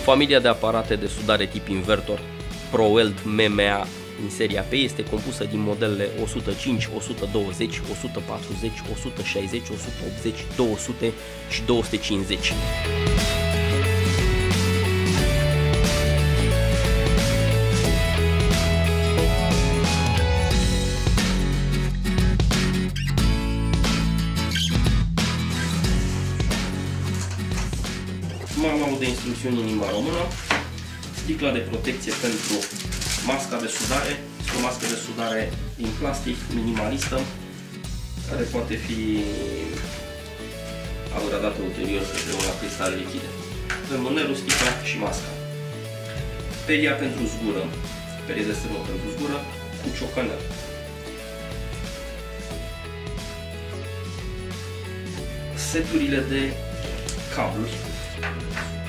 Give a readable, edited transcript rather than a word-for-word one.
Familia de aparate de sudare tip invertor ProWeld MMA din seria P este compusă din modelele 105, 120, 140, 160, 180, 200 și 250. Manualul de instrucțiuni în limba română, sticla de protecție pentru masca de sudare, este o mască de sudare din plastic minimalistă, care poate fi upgradată ulterior către una cristal lichide. Avem mânerul, sticla și masca. Peria pentru zgură, perie de sârmă pentru zgură, cu ciocanel. Seturile de cabluri